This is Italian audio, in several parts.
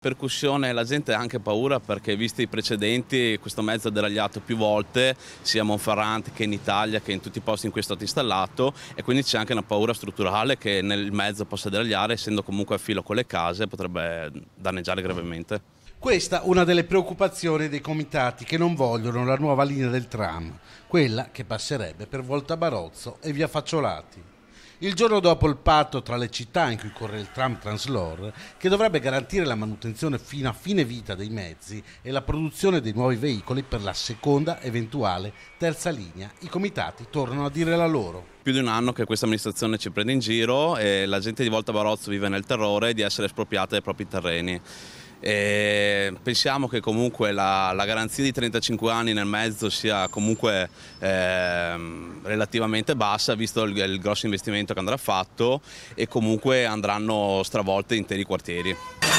Percussione, la gente ha anche paura perché, visti i precedenti, questo mezzo è deragliato più volte, sia a Monferrante che in Italia, che in tutti i posti in cui è stato installato, e quindi c'è anche una paura strutturale che nel mezzo possa deragliare, essendo comunque a filo con le case, potrebbe danneggiare gravemente. Questa è una delle preoccupazioni dei comitati che non vogliono la nuova linea del tram, quella che passerebbe per Volta Barozzo e via Facciolati. Il giorno dopo il patto tra le città in cui corre il tram Translor, che dovrebbe garantire la manutenzione fino a fine vita dei mezzi e la produzione dei nuovi veicoli per la seconda eventuale terza linea, i comitati tornano a dire la loro. Più di un anno che questa amministrazione ci prende in giro e la gente di Volta Barozzo vive nel terrore di essere espropriata dai propri terreni. E pensiamo che comunque la garanzia di 35 anni nel mezzo sia comunque relativamente bassa, visto il grosso investimento che andrà fatto, e comunque andranno stravolte interi quartieri.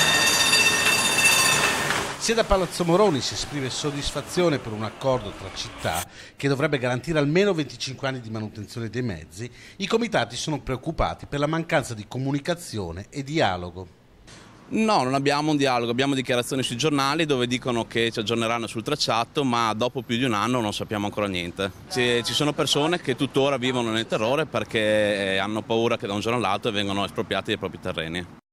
Sia da Palazzo Moroni si esprime soddisfazione per un accordo tra città che dovrebbe garantire almeno 25 anni di manutenzione dei mezzi, i comitati sono preoccupati per la mancanza di comunicazione e dialogo. No, non abbiamo un dialogo, abbiamo dichiarazioni sui giornali dove dicono che ci aggiorneranno sul tracciato, ma dopo più di un anno non sappiamo ancora niente. Ci sono persone che tuttora vivono nel terrore perché hanno paura che da un giorno all'altro vengano espropriati dei propri terreni.